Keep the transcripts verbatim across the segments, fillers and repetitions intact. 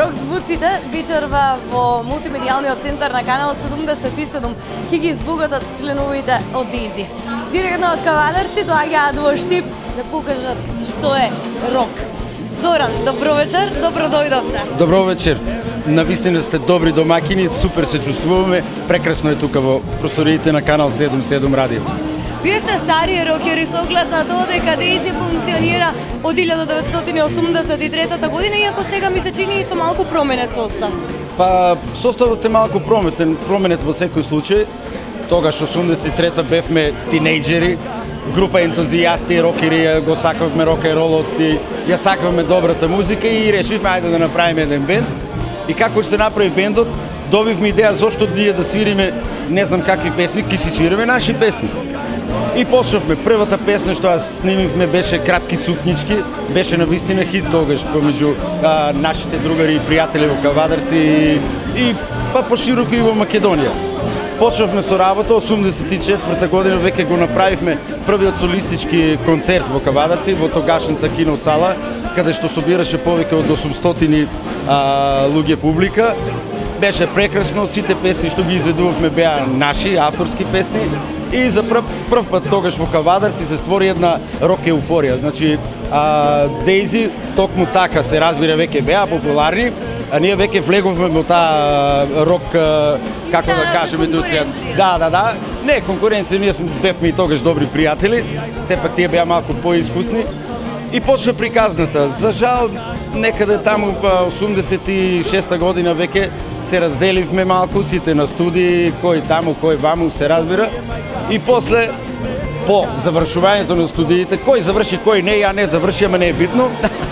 Рок звуците вечерва во мултимедијалниот центар на канал седумдесет и седум ќе ги избогатат членовите од Дейзи. Директно од Кавадарци доаѓаат во Штип да покажат што е рок. Зоран, добро вечер, добро дојдовте. Добро вечер. Навистина сте добри домакини, супер се чувствуваме. Прекрасно е тука во просториите на канал седумдесет и седум радио. Вие сте стари рокери со оглед на тоа дека Дейзи функционира од илјада деветстотини осумдесет и трета година, иако сега ми се чини и со малку променет состав. Па, составот е малку променет, променет во секој случај. Тогаш осумдесет и трета бевме тинејџери, група ентузијасти, рокери, го сакавме рок-н-ролот и ја сакавме добрата музика и решивме ајде да направиме еден бенд. И како се направи бендот, добивме идеја зошто ние да свириме не знам какви песни, ки си свириме наши песни. И почнавме. Првата песна што ја снимивме беше Кратки сукнички, беше навистина хит тогаш помеѓу а, нашите другари и пријатели во Кавадарци и, и па пошироко и во Македонија. Почнавме со работа, осумдесет и четврта година веќе го направивме првиот солистички концерт во Кавадарци, во тогашната киносала, каде што собираше повеќе од осумстотини а, луѓе публика. Беше прекрасно, сите песни што ги изведувавме беа наши, авторски песни. И за прв, прв пат тогаш во Кавадарци се створи една рок еуфорија. Значи, а, Дейзи токму така се разбира веќе беа популарни, а ние веќе влеговме во таа рок, како да, да кажеме, индустрија. Да, да, да. Не конкуренција, ние бевме и тогаш добри пријатели, сепак тие беа малку поискусни. И почна приказната. За жал, некаде таму осумдесет и шеста година веќе се разделивме малку, сите на студии, кој таму, кој ваму, се разбира. И после, по завршувањето на студиите, кој заврши, кој не, ја не заврши, ама не е битно.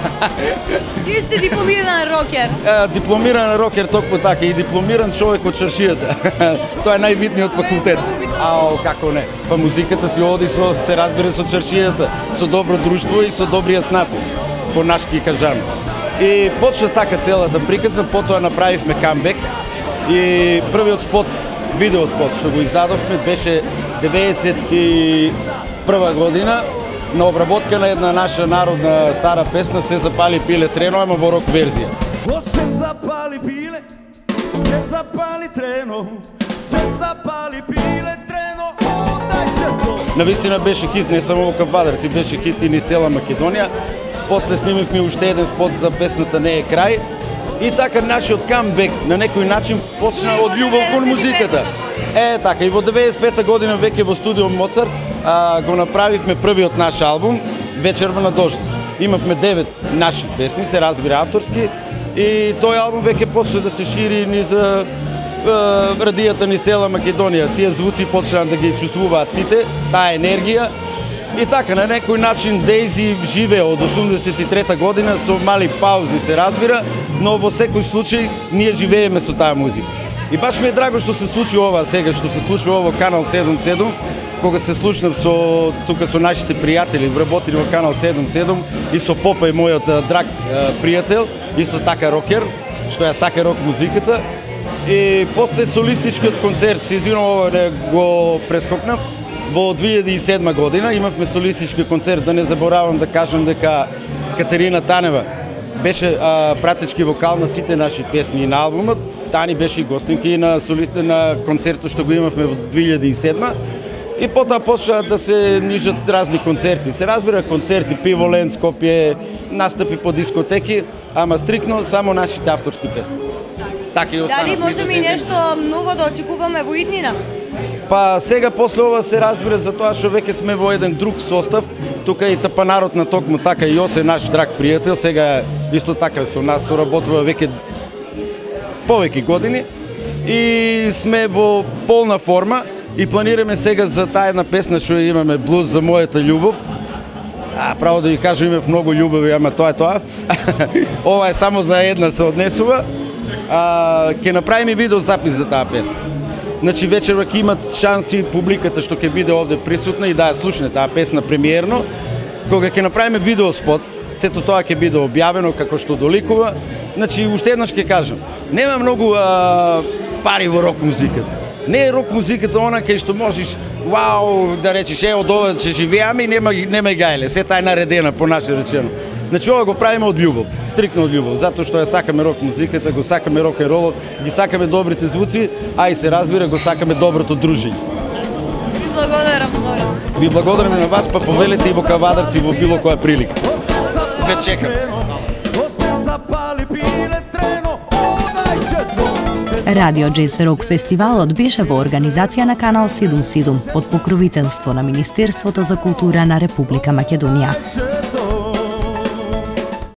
Вие сте дипломиран рокер. Дипломиран рокер, токму така, и дипломиран човек од чаршијата. Тоа е најбитниот факултет. Ао, како не. Па музиката си оди со, се разбира со чаршијата, со добро друштво и со добрија снаф, по нашки кажам. И почна така целата приказна, потоа направивме камбек и првиот спот, видеоспот што го издадовме беше деветдесет и прва година на обработка на една наша народна стара песна Се запали пиле трено, ама во рок верзија. О, се запали пиле, се запали трено, се запали пиле трено, о, дај се то. Навистина беше хит не само во Кавадарци, беше хит и низ цела Македонија. После снимивме уште еден спот за песната Не е крај. И така нашиот камбек на некој начин почна од љубов кон музиката. Е, така, и во деветдесет и пета година веќе во студио Моцарт а, го направивме првиот наш албум Вечерва на дожд. Имавме девет наши песни, се разбира авторски, и тој албум веќе почна да се шири низ а, радијата низ цела Македонија. Тие звуци почнаа да ги чувствуваат сите, таа енергија. И така, на некој начин Дейзи живее од осумдесет и трета година со мали паузи, се разбира, но во секој случај ние живееме со таа музика. И баш ми е драго што се случи ова сега, што се случи ова во канал седумдесет и седум, кога се слушнав со тука со нашите пријатели, вработени во канал седумдесет и седум и со Попа и мојот драг пријател, исто така рокер, што ја сака рок музиката. И после солистичкиот концерт, се извинувам, ова не го прескокнав, во две илјади и седма година имавме солистички концерт, да не заборавам да кажам дека Катерина Танева беше а, пратечки вокал на сите наши песни и на албумот. Тани беше и гостинки и на солист на концертот што го имавме во две илјади и седма. И потоа почна да се нижат разни концерти. Се разбира концерти, Пиволен, Скопје, настапи по дискотеки, ама стрикно само нашите авторски песни. Така и останат. Дали можеме и нешто ново да очекуваме во иднина? Па сега после ова се разбира за тоа што веќе сме во еден друг состав. Тука и тапанарот на токму така и Јосе, наш драг пријател, сега исто така со нас соработува веќе повеќе години и сме во полна форма и планираме сега за таа една песна што имаме, Блуз за мојата љубов. А, право да ви кажам, имав многу љубови, ама тоа е тоа. Ова е само за една се однесува. А, ќе направиме видеозапис за таа песна. Значи вечерва ќе имат шанси публиката што ќе биде овде присутна и да ја слушне таа песна премиерно. Кога ќе направиме видеоспот, сето тоа ќе биде објавено како што доликува. Значи уште еднаш ќе кажам, нема многу а, пари во рок музиката. Не е рок музиката она кај што можеш вау да речеш е од ова ќе живееме и нема нема гајле, се тај наредена по наше речено. Значи ова го правиме од љубов, стрикно од љубов, затоа што ја сакаме рок музиката, го сакаме рок н ролот, ги сакаме добрите звуци, а и се разбира го сакаме доброто дружење. Ви благодарам, Зоран. Ви благодарам на вас, па повелете и во Кавадарци во било која прилика. Ве чекам. Радио Джез Рок фестивалот беше во организација на Канал седумдесет и седум под покровителство на Министерството за култура на Република Македонија.